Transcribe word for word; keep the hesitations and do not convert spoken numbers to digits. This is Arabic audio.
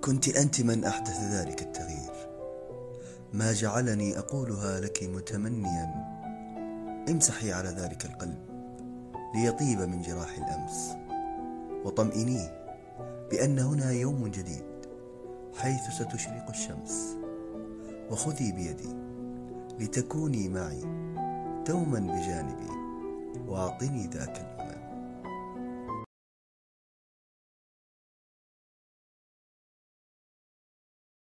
كنت أنت من أحدث ذلك التغيير، ما جعلني أقولها لك متمنيا امسحي على ذلك القلب ليطيب من جراح الأمس، وطمئنيه بأن هنا يوم جديد حيث ستشرق الشمس، وخذي بيدي لتكوني معي دوما بجانبي، واعطني ذاك الأمل.